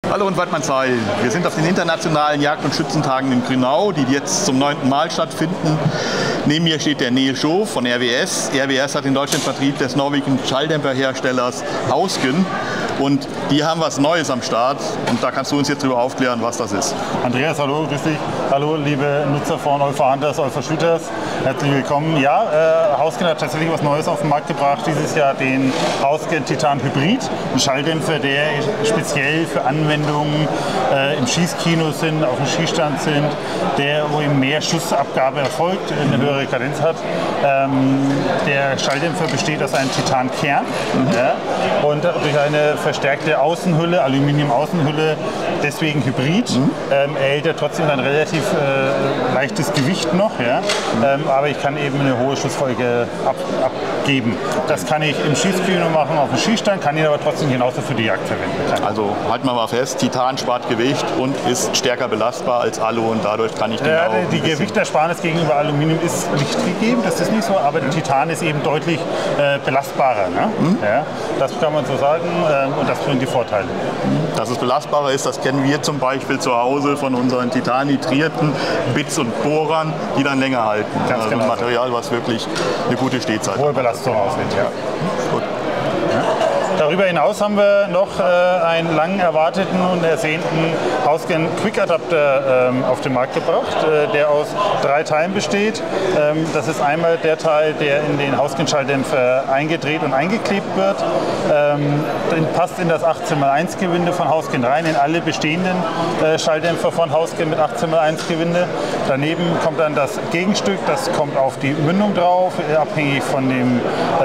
Hallo und Wattmannsheil. Wir sind auf den internationalen Jagd- und Schützentagen in Grünau, die jetzt zum 9. Mal stattfinden. Neben mir steht der Neil Schoof von RWS. RWS hat in Deutschland Vertrieb des norwegischen Schalldämpferherstellers Hausken. Und die haben was Neues am Start. Und da kannst du uns jetzt darüber aufklären, was das ist. Andreas, hallo, grüß dich. Hallo, liebe Nutzer von Olfa Hunters, Olfa Shooters. Herzlich willkommen. Ja, Hausken hat tatsächlich was Neues auf den Markt gebracht. Dieses Jahr den Hausken Titan Hybrid. Ein Schalldämpfer, der speziell für Anwendungen im Schießkino sind, auf dem Schießstand sind, wo eben mehr Schussabgabe erfolgt, eine höhere Kadenz hat. Der Schalldämpfer besteht aus einem Titankern und durch eine verstärkte Außenhülle, Aluminium-Außenhülle, deswegen Hybrid. Erhält er trotzdem ein relativ leichtes Gewicht noch, aber ich kann eben eine hohe Schussfolge abgeben. Das kann ich im Schießkino machen, auf dem Schießstand, kann ihn aber trotzdem genauso für die Jagd verwenden. Also halten wir mal fest, Titan spart Gewicht und ist stärker belastbar als Alu und dadurch kann ich den auch die Gewichtersparnis gegenüber Aluminium ist nicht gegeben, das ist nicht so, aber der Titan ist eben deutlich belastbarer. Ne? Ja, das kann man so sagen und das bringt die Vorteile. Dass es belastbarer ist, das kennen wir zum Beispiel zu Hause von unseren titannitrierten Bits und Bohrern, die dann länger halten. Ganz also genau. ein Material, was wirklich eine gute Stehzeit hat. Hohe Belastung ausgeht, ja. Gut. Darüber hinaus haben wir noch einen lang erwarteten und ersehnten Hausken Quick Adapter auf den Markt gebracht, der aus 3 Teilen besteht. Das ist einmal der Teil, der in den Hausken Schalldämpfer eingedreht und eingeklebt wird. Passt in das 18x1 Gewinde von Hausken rein, in alle bestehenden Schalldämpfer von Hausken mit 18x1 Gewinde. Daneben kommt dann das Gegenstück, das kommt auf die Mündung drauf, abhängig von dem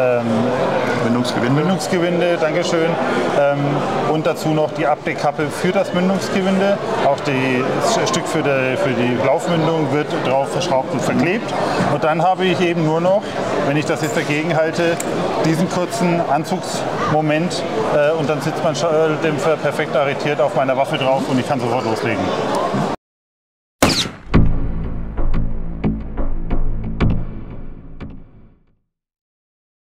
Mündungsgewinde. Dankeschön. Und dazu noch die Abdeckkappe für das Mündungsgewinde. Auch das Stück für die Laufmündung wird drauf verschraubt und verklebt. Und dann habe ich eben nur noch, wenn ich das jetzt dagegen halte, diesen kurzen Anzugsmoment und dann sitzt mein Schalldämpfer perfekt arretiert auf meiner Waffe drauf und ich kann sofort loslegen.